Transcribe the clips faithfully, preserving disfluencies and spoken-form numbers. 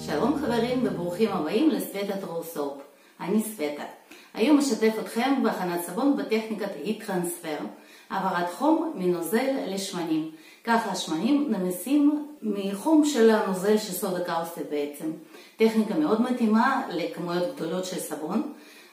שלום חברים וברוכים הבאים לסווטה טרו סופ. אני סווטה. היום אשתף אתכם בהכנת סבון בטכניקת היט טרנספר, העברת חום מנוזל לשמנים. ככה השמנים נמסים מחום של הנוזל של סודה קאוסטית בעצם. טכניקה מאוד מתאימה לכמויות גדולות של סבון,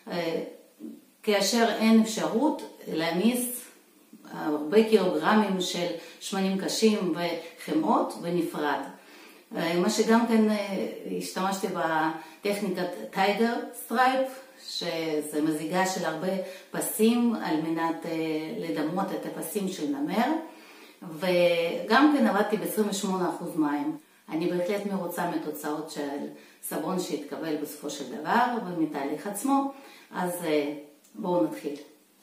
כאשר אין אפשרות להמיס הרבה קילוגרמים של שמנים קשים וחמאות בנפרד. מה שגם כן השתמשתי בטכניקת טייגר סטרייפ, שזה מזיגה של הרבה פסים על מנת לדמות את הפסים של נמר, וגם כן עבדתי ב-עשרים ושמונה אחוז מים. אני בהחלט מרוצה מתוצאות של סבון שהתקבל בסופו של דבר ומתהליך עצמו, אז בואו נתחיל.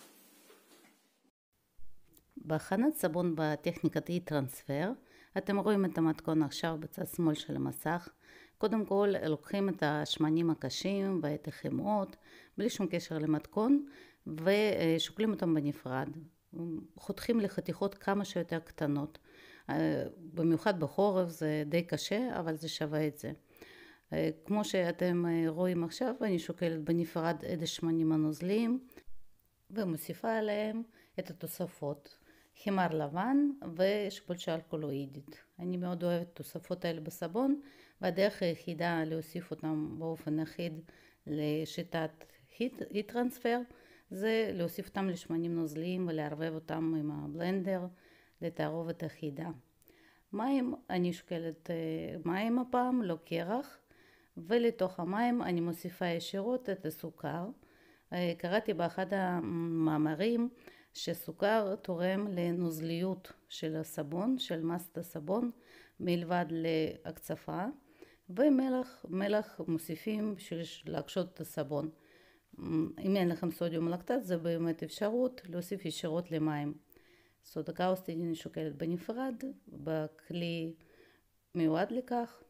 בהכנת סבון בטכניקת היט טרנספר, אתם רואים את המתכון עכשיו בצד שמאל של המסך. קודם כל לוקחים את השמנים הקשים ואת החמאות בלי שום קשר למתכון ושוקלים אותם בנפרד. חותכים לחתיכות כמה שיותר קטנות. במיוחד בחורף זה די קשה, אבל זה שווה את זה. כמו שאתם רואים עכשיו, אני שוקלת בנפרד את השמנים הנוזליים ומוסיפה עליהם את התוספות. חימר לבן ושפולשה אלכוהולואידית. אני מאוד אוהבת את התוספות האלה בסבון, והדרך היחידה להוסיף אותם באופן אחיד לשיטת היט טרנספר זה להוסיף אותם לשמנים נוזליים ולערבב אותם עם הבלנדר לתערובת אחידה. מים, אני שוקלת מים הפעם, לא קרח, ולתוך המים אני מוסיפה ישירות את הסוכר. קראתי באחד המאמרים שסוכר תורם לנוזליות של הסבון, של מסת הסבון, מלבד להקצפה, ומלח, מלח מוסיפים בשביל להקשות את הסבון. אם אין לכם סודיום לקטט, זה באמת אפשרות להוסיף ישירות למים. סודה קאוסטית אני שוקלת בנפרד, בכלי מיועד לכך.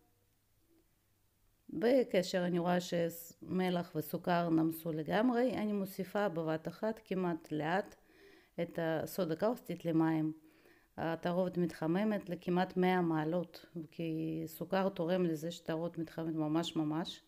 וכאשר אני רואה שמלח וסוכר נמסו לגמרי, אני מוסיפה בבת אחת כמעט לאט את הסודה קאוסטית למים. התערובת מתחממת לכמעט מאה מעלות, כי סוכר תורם לזה שהתערובת מתחממת ממש ממש.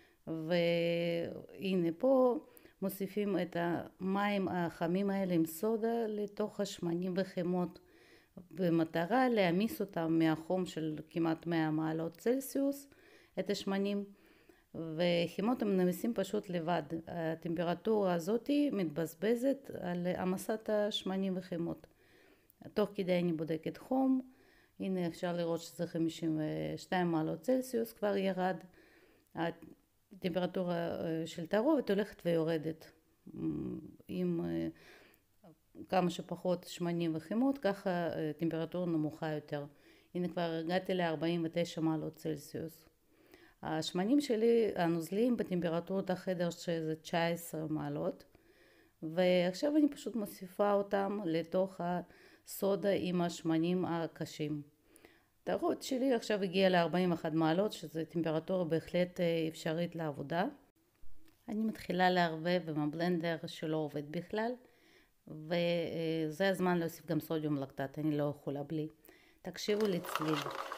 והנה פה מוסיפים את המים החמים האלה עם סודה לתוך השמנים וחמות, במטרה להמיס אותם מהחום של כמעט מאה מעלות צלסיוס, את השמנים, וחימות הם נמסים פשוט לבד. הטמפרטורה הזאת מתבזבזת על המסת השמנים וחימות. תוך כדי אני בודקת חום, הנה אפשר לראות שזה חמישים ושתיים מעלות צלסיוס כבר ירד. הטמפרטורה של תערובת הולכת ויורדת. עם כמה שפחות שמנים וחימות, ככה טמפרטורה נמוכה יותר. הנה כבר הגעתי ל-ארבעים ותשע מעלות צלסיוס. השמנים שלי הנוזליים בטמפרטורת החדר שזה תשע עשרה מעלות, ועכשיו אני פשוט מוסיפה אותם לתוך הסודה עם השמנים הקשים. התערובת שלי עכשיו הגיעה ל-ארבעים ואחת מעלות, שזה טמפרטורה בהחלט אפשרית לעבודה. אני מתחילה לערבב עם הבלנדר שלא עובד בכלל, וזה הזמן להוסיף גם סודיום לקטט, אני לא יכולה בלי. תקשיבו לצליל.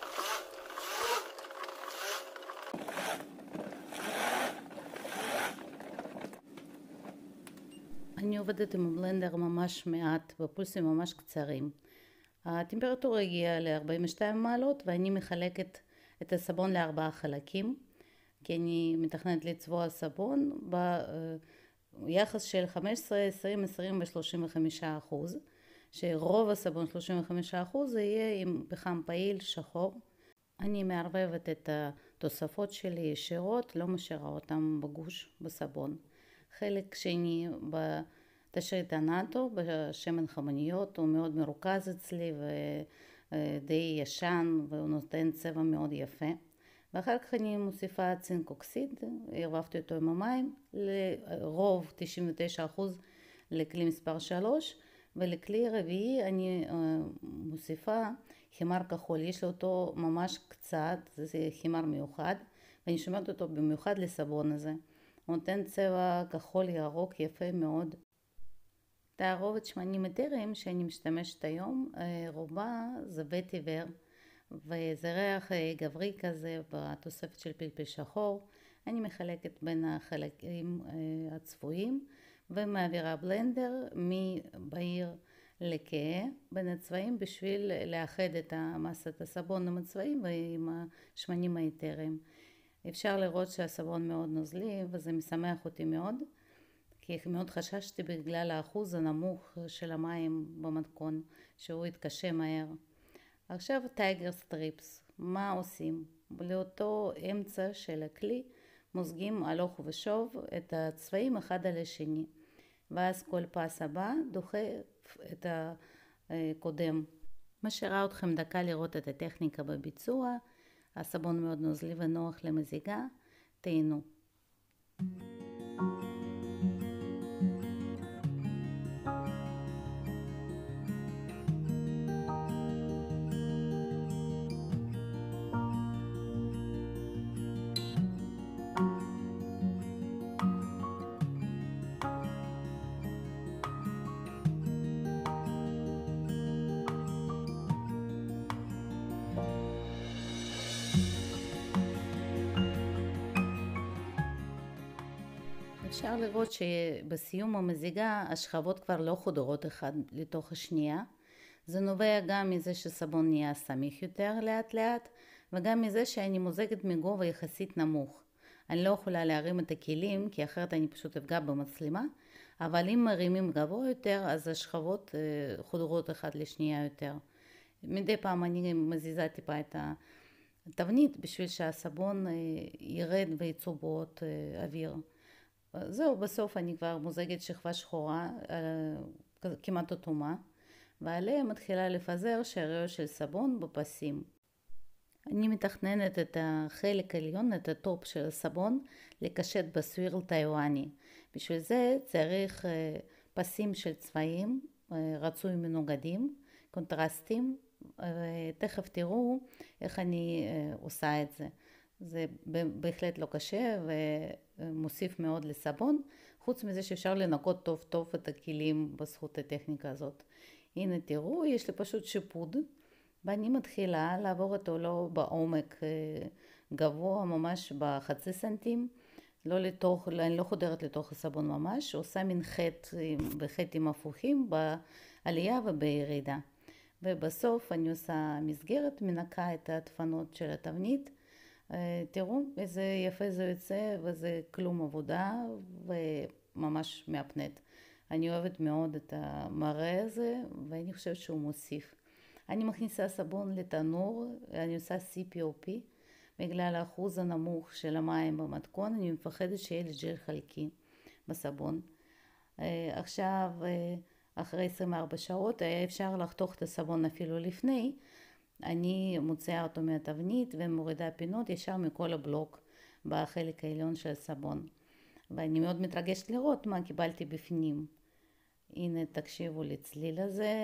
אני עובדת עם הבלנדר ממש מעט, בפולסים ממש קצרים. הטמפרטורה הגיעה ל-ארבעים ושתיים מעלות, ואני מחלקת את הסבון לארבעה חלקים, כי אני מתכננת לצבוע סבון ביחס של חמש עשרה, עשרים, עשרים ו-שלושים וחמישה אחוז, שרוב הסבון שלושים וחמישה אחוז יהיה עם פחם פעיל שחור. אני מערבבת את התוספות שלי ישירות, לא משאירה אותם בגוש בסבון. חלק שני בתשריט הנאטו, בשמן חמניות, הוא מאוד מרוכז אצלי ודי ישן והוא נותן צבע מאוד יפה. ואחר כך אני מוסיפה צינק אוקסיד, ערבבתי אותו עם המים, לרוב תשעים ותשעה אחוז לכלי מספר שלוש, ולכלי רביעי אני מוסיפה חימר כחול, יש לו אותו ממש קצת, זה חימר מיוחד, ואני שומעת אותו במיוחד לסבון הזה. הוא נותן צבע כחול ירוק יפה מאוד. תערובת שמנים אתריים שאני משתמשת היום, רובה זה וטיבר, וזה ריח אה, גברי כזה בתוספת של פלפל שחור. אני מחלקת בין החלקים אה, הצפויים ומעבירה בלנדר מבהיר לכהה בין הצבעים בשביל לאחד את מסת הסבון עם הצבעים ועם השמנים היתרים. אפשר לראות שהסבון מאוד נוזלי וזה משמח אותי מאוד, כי מאוד חששתי בגלל האחוז הנמוך של המים במתכון שהוא יתקשה מהר. עכשיו טייגר סטריפס, מה עושים? לאותו אמצע של הכלי מוזגים הלוך ושוב את הצבעים אחד על השני, ואז כל פס הבא דוחף את הקודם. משאירה אתכם דקה לראות את הטכניקה בביצוע. הסבון מאוד נוזלי ונוח למזיגה. תהנו. אפשר לראות שבסיום המזיגה השכבות כבר לא חודרות אחד לתוך השנייה. זה נובע גם מזה שסבון נהיה סמיך יותר לאט לאט, וגם מזה שאני מוזגת מגובה יחסית נמוך. אני לא יכולה להרים את הכלים כי אחרת אני פשוט אפגע במצלמה, אבל אם מרימים גבוה יותר אז השכבות חודרות אחד לשנייה יותר. מדי פעם אני מזיזה טיפה את התבנית בשביל שהסבון ירד ויצאו בועות אוויר. זהו, בסוף אני כבר מוזגת שכבה שחורה, כמעט אטומה, ועליה מתחילה לפזר שאריות של סבון בפסים. אני מתכננת את החלק העליון, את הטופ של הסבון, לקשט בסווירל טיואני. בשביל זה צריך פסים של צבעים, רצוי מנוגדים, קונטרסטים, ותכף תראו איך אני עושה את זה. זה בהחלט לא קשה ומוסיף מאוד לסבון, חוץ מזה שאפשר לנקות טוב טוב את הכלים בזכות הטכניקה הזאת. הנה תראו, יש לי פשוט שיפוד, ואני מתחילה לעבור אותו לא בעומק גבוה, ממש בחצי סנטים, לא לתוך, אני לא חודרת לתוך הסבון ממש, עושה מין חטא בחטאים הפוכים בעלייה ובירידה. ובסוף אני עושה מסגרת, מנקה את הדפנות של התבנית. תראו איזה יפה זה יוצא, וזה כלום עבודה וממש מהפנט. אני אוהבת מאוד את המראה הזה ואני חושבת שהוא מוסיף. אני מכניסה סבון לתנור, אני עושה סי פי או פי, בגלל האחוז הנמוך של המים במתכון, אני מפחדת שיהיה לי ג'ל חלקי בסבון. עכשיו, אחרי עשרים וארבע שעות, היה אפשר לחתוך את הסבון אפילו לפני, אני מוציאה אותו מהתבנית ומורידה פינות ישר מכל הבלוק בחלק העליון של הסבון. ואני מאוד מתרגשת לראות מה קיבלתי בפנים. הנה תקשיבו לצליל הזה.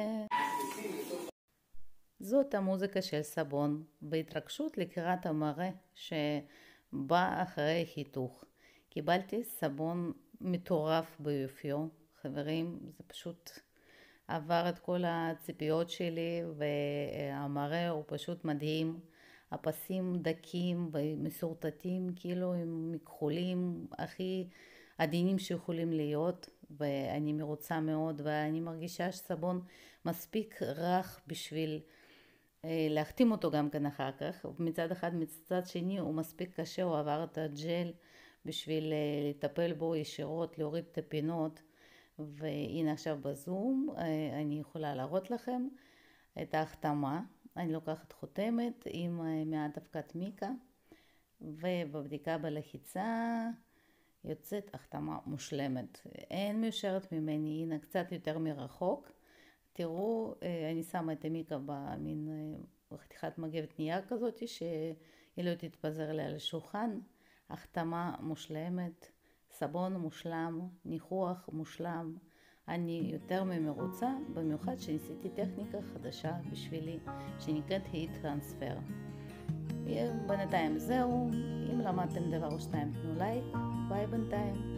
זאת המוזיקה של סבון, בהתרגשות לקראת המראה שבא אחרי חיתוך. קיבלתי סבון מטורף ביופיו, חברים, זה פשוט עבר את כל הציפיות שלי, והמראה הוא פשוט מדהים. הפסים דקים ומסורטטים, כאילו הם מכחולים הכי עדינים שיכולים להיות, ואני מרוצה מאוד, ואני מרגישה שסבון מספיק רך בשביל להחתים אותו גם כאן אחר כך. מצד אחד, מצד שני הוא מספיק קשה, הוא עבר את הג'ל בשביל לטפל בו ישירות, להוריד את הפינות. והנה עכשיו בזום אני יכולה להראות לכם את ההחתמה. אני לוקחת חותמת עם מעט אבקת מיקה, ובבדיקה בלחיצה יוצאת החתמה מושלמת. אין מיושרת ממני, הנה קצת יותר מרחוק. תראו, אני שמה את המיקה במין חתיכת מגבת נייר כזאת שהיא לא תתפזר לי על השולחן. החתמה מושלמת, סבון מושלם, ניחוח מושלם. אני יותר ממרוצה, במיוחד שניסיתי טכניקה חדשה בשבילי שנקראת heat transfer. בינתיים זהו, אם למדתם דבר או שתיים תנו לייק, ביי בינתיים.